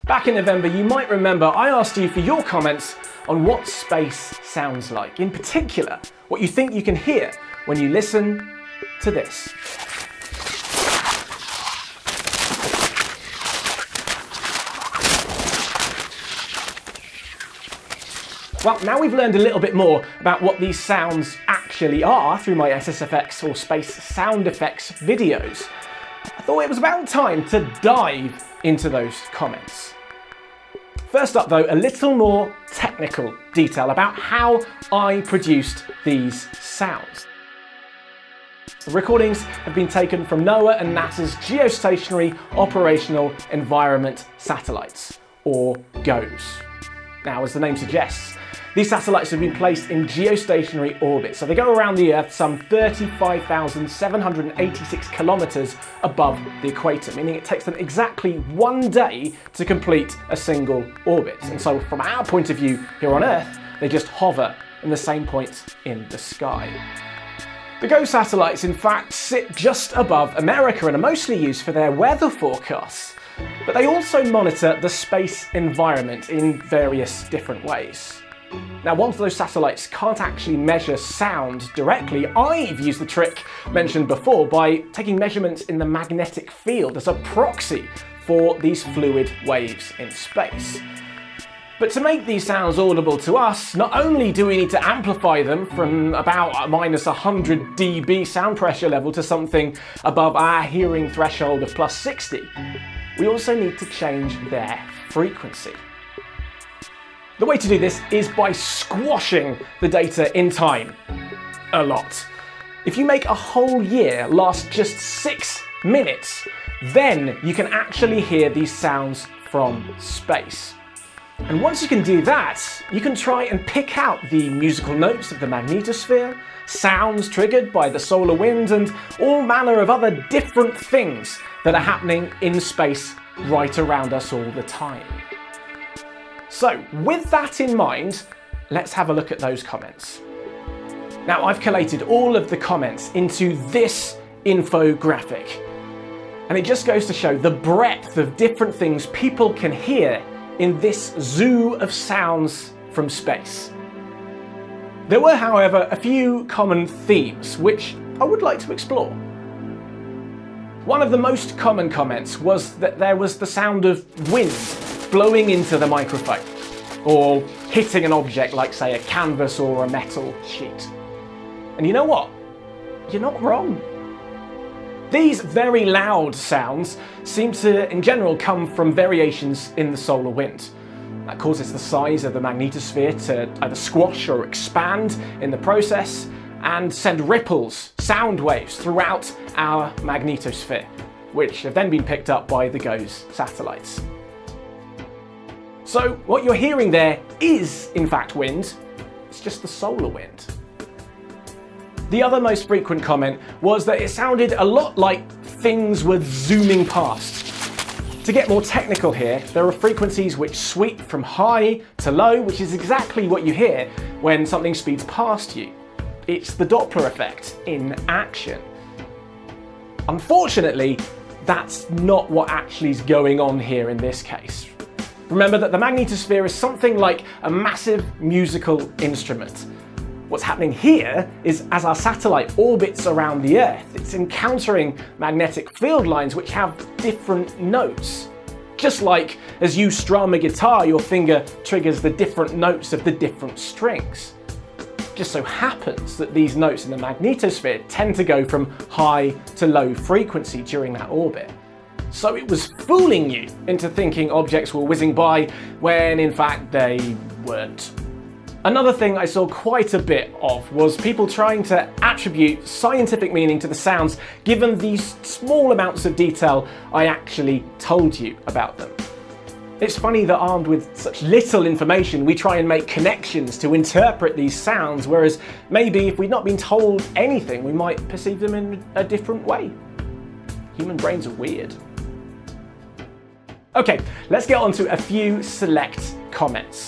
Back in November, you might remember I asked you for your comments on what space sounds like. In particular, what you think you can hear when you listen to this. Well, now we've learned a little bit more about what these sounds actually are through my SSFX or space sound effects videos. I thought it was about time to dive into those comments. First up though, a little more technical detail about how I produced these sounds. The recordings have been taken from NOAA and NASA's Geostationary Operational Environment Satellites, or GOES. Now, as the name suggests, these satellites have been placed in geostationary orbit, so they go around the Earth some 35,786 kilometers above the equator, meaning it takes them exactly 1 day to complete a single orbit. And so from our point of view here on Earth, they just hover in the same point in the sky. The GOES satellites, in fact, sit just above America and are mostly used for their weather forecasts, but they also monitor the space environment in various different ways. Now, whilst those satellites can't actually measure sound directly, I've used the trick mentioned before by taking measurements in the magnetic field as a proxy for these fluid waves in space. But to make these sounds audible to us, not only do we need to amplify them from about a minus 100 dB sound pressure level to something above our hearing threshold of plus 60, we also need to change their frequency. The way to do this is by squashing the data in time a lot. If you make a whole year last just 6 minutes, then you can actually hear these sounds from space. And once you can do that, you can try and pick out the musical notes of the magnetosphere, sounds triggered by the solar wind, and all manner of other different things that are happening in space right around us all the time. So, with that in mind, let's have a look at those comments. Now, I've collated all of the comments into this infographic, and it just goes to show the breadth of different things people can hear in this zoo of sounds from space. There were, however, a few common themes which I would like to explore. One of the most common comments was that there was the sound of wind blowing into the microphone, or hitting an object like, say, a canvas or a metal sheet. And you know what? You're not wrong. These very loud sounds seem to, in general, come from variations in the solar wind. That causes the size of the magnetosphere to either squash or expand in the process, and send ripples, sound waves, throughout our magnetosphere, which have then been picked up by the GOES satellites. So what you're hearing there is, in fact, wind. It's just the solar wind. The other most frequent comment was that it sounded a lot like things were zooming past. To get more technical here, there are frequencies which sweep from high to low, which is exactly what you hear when something speeds past you. It's the Doppler effect in action. Unfortunately, that's not what actually is going on here in this case. Remember that the magnetosphere is something like a massive musical instrument. What's happening here is, as our satellite orbits around the Earth, it's encountering magnetic field lines which have different notes. Just like as you strum a guitar, your finger triggers the different notes of the different strings. It just so happens that these notes in the magnetosphere tend to go from high to low frequency during that orbit. So it was fooling you into thinking objects were whizzing by when in fact they weren't. Another thing I saw quite a bit of was people trying to attribute scientific meaning to the sounds given these small amounts of detail I actually told you about them. It's funny that armed with such little information we try and make connections to interpret these sounds, whereas maybe if we'd not been told anything we might perceive them in a different way. Human brains are weird. Okay, let's get on to a few select comments.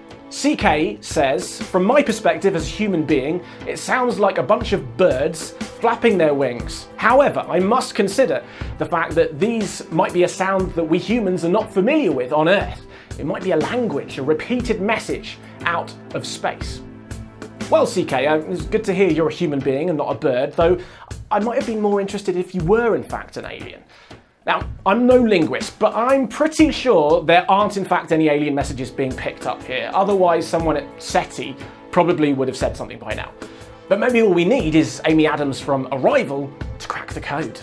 CK says, from my perspective as a human being, it sounds like a bunch of birds flapping their wings. However, I must consider the fact that these might be a sound that we humans are not familiar with on Earth. It might be a language, a repeated message out of space. Well, CK, it's good to hear you're a human being and not a bird, though I might have been more interested if you were in fact an alien. Now, I'm no linguist, but I'm pretty sure there aren't in fact any alien messages being picked up here. Otherwise, someone at SETI probably would have said something by now. But maybe all we need is Amy Adams from Arrival to crack the code.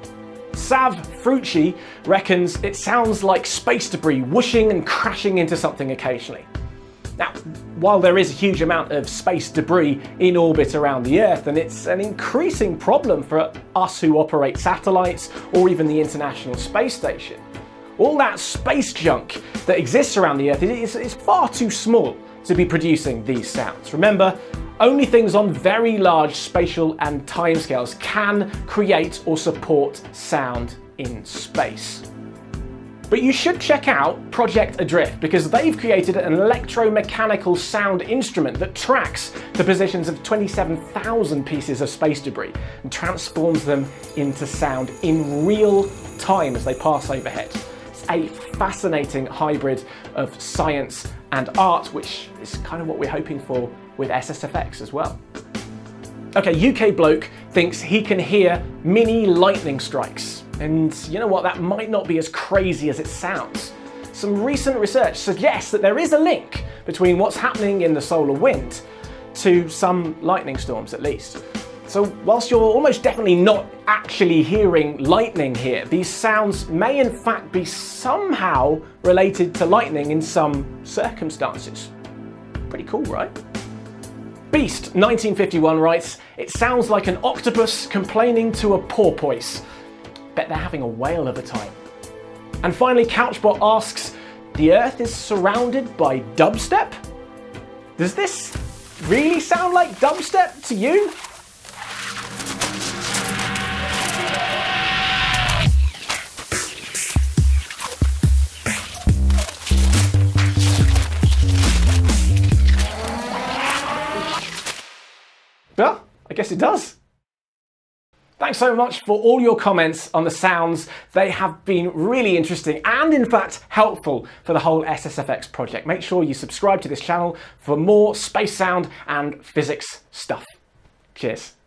Sav Frucci reckons it sounds like space debris whooshing and crashing into something occasionally. Now, while there is a huge amount of space debris in orbit around the Earth, and it's an increasing problem for us who operate satellites or even the International Space Station, all that space junk that exists around the Earth is far too small to be producing these sounds. Remember, only things on very large spatial and timescales can create or support sound in space. But you should check out Project Adrift, because they've created an electromechanical sound instrument that tracks the positions of 27,000 pieces of space debris and transforms them into sound in real time as they pass overhead. It's a fascinating hybrid of science and art, which is kind of what we're hoping for with SSFX as well. Okay, UK bloke thinks he can hear mini lightning strikes. And you know what, that might not be as crazy as it sounds. Some recent research suggests that there is a link between what's happening in the solar wind to some lightning storms at least. So whilst you're almost definitely not actually hearing lightning here, these sounds may in fact be somehow related to lightning in some circumstances. Pretty cool, right? Beast 1951 writes, "It sounds like an octopus complaining to a porpoise. Bet they're having a whale of a time." And finally, Couchbot asks, "The Earth is surrounded by dubstep? Does this really sound like dubstep to you?" Well, I guess it does. Thanks so much for all your comments on the sounds. They have been really interesting and in fact helpful for the whole SSFX project. Make sure you subscribe to this channel for more space sound and physics stuff. Cheers.